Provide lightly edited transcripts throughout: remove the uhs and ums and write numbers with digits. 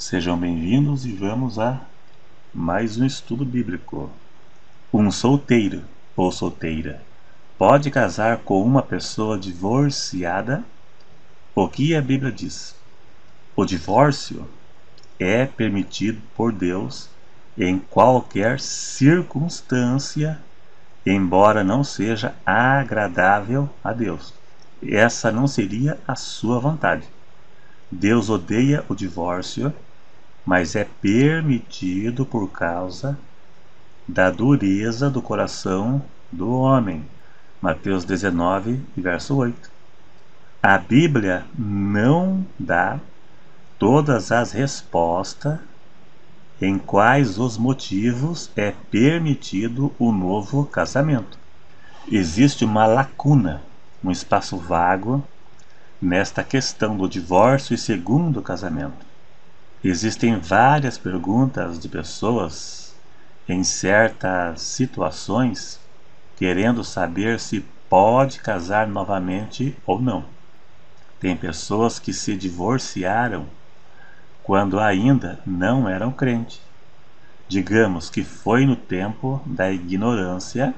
Sejam bem-vindos e vamos a mais um estudo bíblico. Um solteiro ou solteira pode casar com uma pessoa divorciada? O que a Bíblia diz? O divórcio é permitido por Deus em qualquer circunstância, embora não seja agradável a Deus. Essa não seria a sua vontade. Deus odeia o divórcio, mas é permitido por causa da dureza do coração do homem. Mateus 19, verso 8. A Bíblia não dá todas as respostas em quais os motivos é permitido o novo casamento. Existe uma lacuna, um espaço vago nesta questão do divórcio e segundo casamento. Existem várias perguntas de pessoas em certas situações querendo saber se pode casar novamente ou não. Tem pessoas que se divorciaram quando ainda não eram crentes. Digamos que foi no tempo da ignorância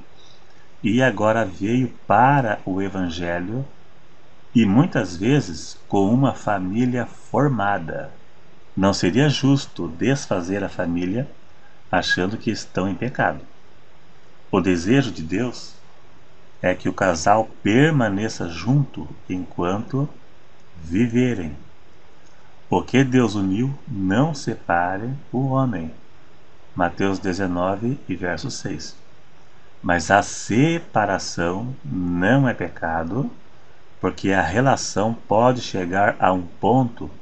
e agora veio para o Evangelho e muitas vezes com uma família formada. Não seria justo desfazer a família achando que estão em pecado. O desejo de Deus é que o casal permaneça junto enquanto viverem. O que Deus uniu, não separe o homem. Mateus 19, verso 6. Mas a separação não é pecado, porque a relação pode chegar a um ponto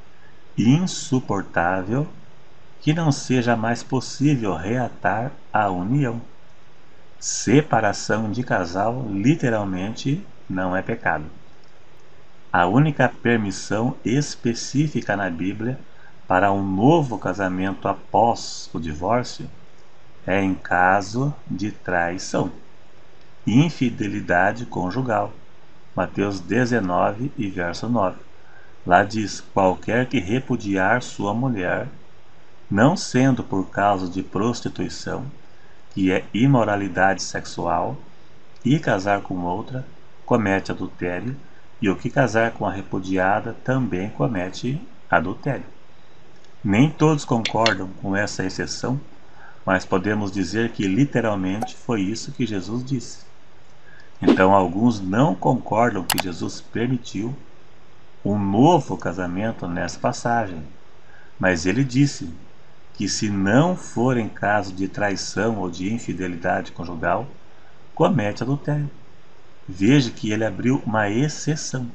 insuportável que não seja mais possível reatar a união. Separação de casal literalmente não é pecado. A única permissão específica na Bíblia para um novo casamento após o divórcio é em caso de traição, infidelidade conjugal. Mateus 19, verso 9. Lá diz: qualquer que repudiar sua mulher, não sendo por causa de prostituição, que é imoralidade sexual, e casar com outra, comete adultério, e o que casar com a repudiada também comete adultério. Nem todos concordam com essa exceção, mas podemos dizer que literalmente foi isso que Jesus disse. Então alguns não concordam que Jesus permitiu um novo casamento nessa passagem, mas ele disse que se não for em caso de traição ou de infidelidade conjugal, comete adultério. Veja que ele abriu uma exceção,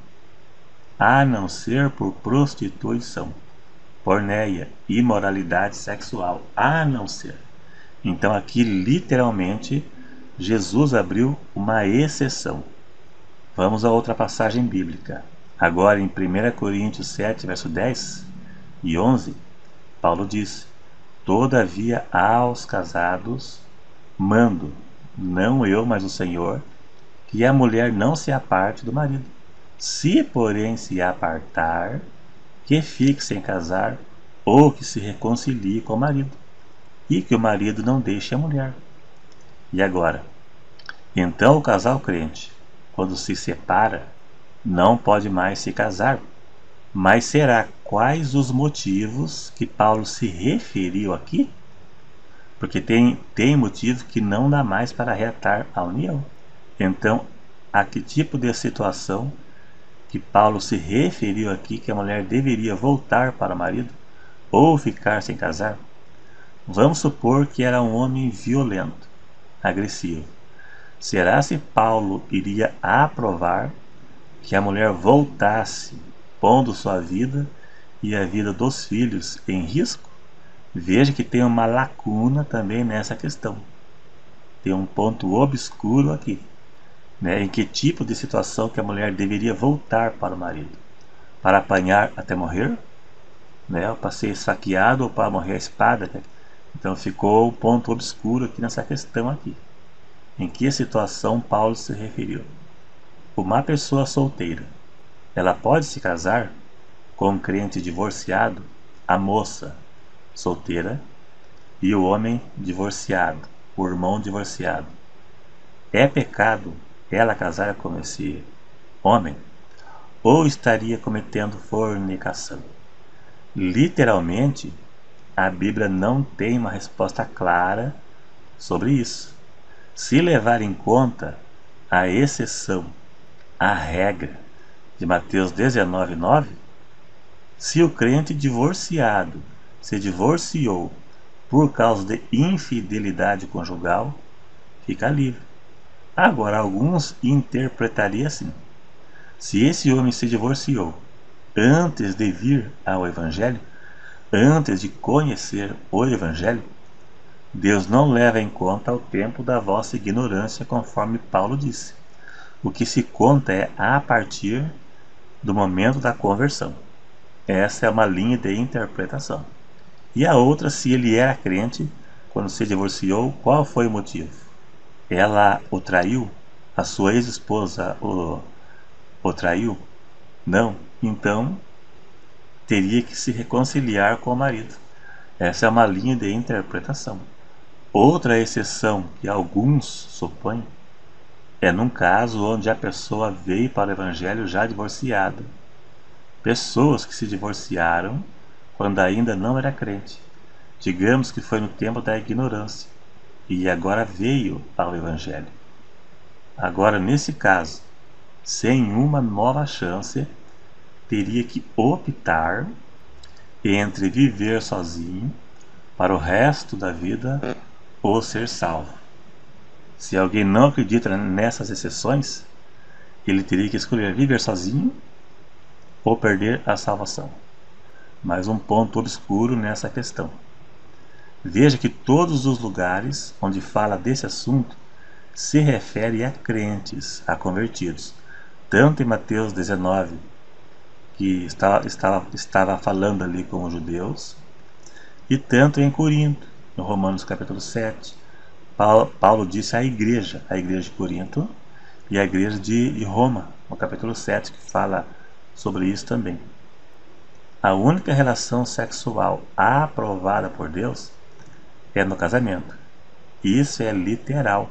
a não ser por prostituição, porneia, imoralidade sexual, a não ser. Então aqui literalmente Jesus abriu uma exceção. Vamos a outra passagem bíblica. Agora em 1 Coríntios 7, verso 10 e 11, Paulo diz: todavia aos casados mando, não eu, mas o Senhor, que a mulher não se aparte do marido. Se, porém, se apartar, que fique sem casar, ou que se reconcilie com o marido, e que o marido não deixe a mulher. E agora? Então o casal crente, quando se separa, não pode mais se casar. Mas será quais os motivos que Paulo se referiu aqui? Porque tem motivo que não dá mais para reatar a união. Então, a que tipo de situação que Paulo se referiu aqui que a mulher deveria voltar para o marido ou ficar sem casar? Vamos supor que era um homem violento, agressivo. Será se Paulo iria aprovar que a mulher voltasse, pondo sua vida e a vida dos filhos em risco? Veja que tem uma lacuna também nessa questão. Tem um ponto obscuro aqui, né? Em que tipo de situação que a mulher deveria voltar para o marido? Para apanhar até morrer? Né? Para ser esfaqueado ou para morrer à espada? Então ficou um ponto obscuro aqui nessa questão aqui. Em que situação Paulo se referiu? Uma pessoa solteira, ela pode se casar com um crente divorciado? A moça solteira, e o homem divorciado, o irmão divorciado. É pecado ela casar com esse homem? Ou estaria cometendo fornicação? Literalmente, a Bíblia não tem uma resposta clara sobre isso. Se levar em conta a exceção, a regra de Mateus 19:9, se o crente divorciado se divorciou por causa de infidelidade conjugal, fica livre. Agora, alguns interpretariam assim: se esse homem se divorciou antes de vir ao Evangelho, antes de conhecer o Evangelho, Deus não leva em conta o tempo da vossa ignorância, conforme Paulo disse. O que se conta é a partir do momento da conversão. Essa é uma linha de interpretação. E a outra, se ele era crente, quando se divorciou, qual foi o motivo? Ela o traiu? A sua ex-esposa o traiu? Não. Então, teria que se reconciliar com o marido. Essa é uma linha de interpretação. Outra exceção que alguns supõem é num caso onde a pessoa veio para o Evangelho já divorciada. Pessoas que se divorciaram quando ainda não era crente. Digamos que foi no tempo da ignorância e agora veio ao Evangelho. Agora, nesse caso, sem uma nova chance, teria que optar entre viver sozinho para o resto da vida ou ser salvo. Se alguém não acredita nessas exceções, ele teria que escolher viver sozinho ou perder a salvação. Mais um ponto obscuro nessa questão. Veja que todos os lugares onde fala desse assunto se refere a crentes, a convertidos. Tanto em Mateus 19, que estava falando ali com os judeus, e tanto em Corinto, no Romanos capítulo 7. Paulo disse à igreja de Corinto e à igreja de Roma, no capítulo 7, que fala sobre isso também. A única relação sexual aprovada por Deus é no casamento. Isso é literal.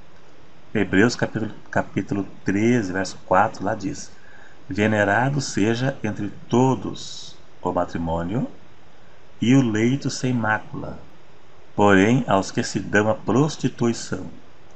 Hebreus capítulo 13, verso 4, lá diz: venerado seja entre todos o matrimônio e o leito sem mácula, porém aos que se dão à prostituição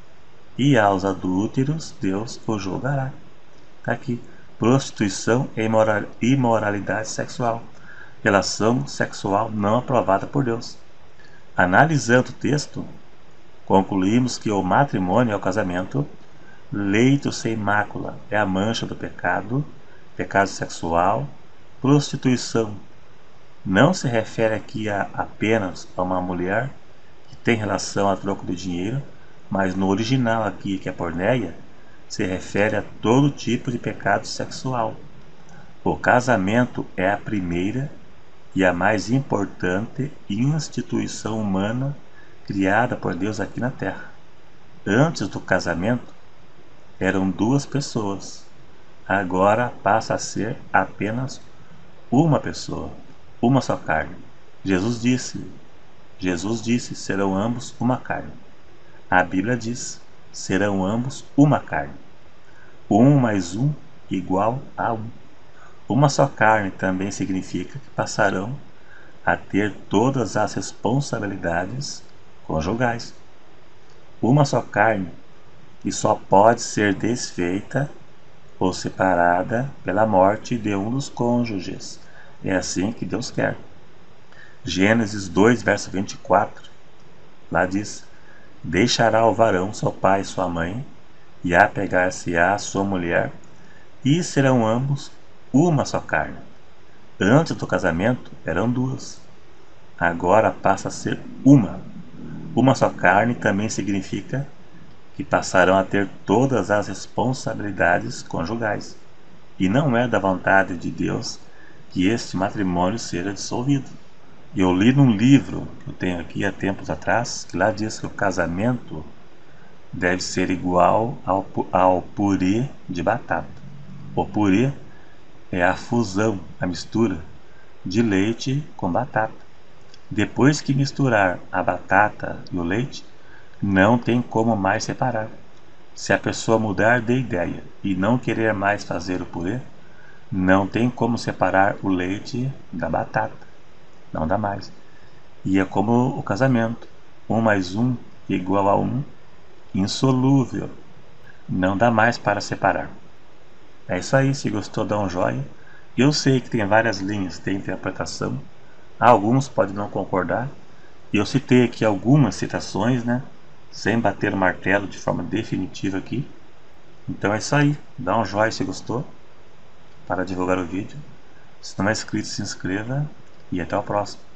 e aos adúlteros Deus o julgará. Está aqui: prostituição é imoralidade sexual, relação sexual não aprovada por Deus. Analisando o texto, concluímos que o matrimônio é o casamento, leito sem mácula é a mancha do pecado, pecado sexual, prostituição. Não se refere aqui apenas a uma mulher que tem relação a troco de dinheiro, mas no original aqui, que é porneia, se refere a todo tipo de pecado sexual. O casamento é a primeira e a mais importante instituição humana criada por Deus aqui na Terra. Antes do casamento, eram duas pessoas. Agora passa a ser apenas uma pessoa, uma só carne. Jesus disse, serão ambos uma carne. A Bíblia diz, serão ambos uma carne. 1 mais 1 igual a 1. Uma só carne também significa que passarão a ter todas as responsabilidades conjugais. Uma só carne, e só pode ser desfeita ou separada pela morte de um dos cônjuges. É assim que Deus quer. Gênesis 2, verso 24, lá diz: deixará o varão seu pai e sua mãe, e apegar-se-á à sua mulher, e serão ambos uma só carne. Antes do casamento eram duas, agora passa a ser uma. Uma só carne também significa que passarão a ter todas as responsabilidades conjugais. E não é da vontade de Deus que este matrimônio seja dissolvido. Eu li num livro que eu tenho aqui há tempos atrás, que lá diz que o casamento deve ser igual ao purê de batata. O purê é a fusão, a mistura de leite com batata. Depois que misturar a batata e o leite, não tem como mais separar. Se a pessoa mudar de ideia e não querer mais fazer o purê, não tem como separar o leite da batata. Não dá mais. E é como o casamento. 1 mais 1 igual a 1, insolúvel. Não dá mais para separar. É isso aí, se gostou dá um joinha. Eu sei que tem várias linhas de interpretação. Alguns podem não concordar. Eu citei aqui algumas citações, né? Sem bater o martelo de forma definitiva aqui. Então é isso aí. Dá um joinha se gostou para divulgar o vídeo. Se não é inscrito, se inscreva e até o próximo.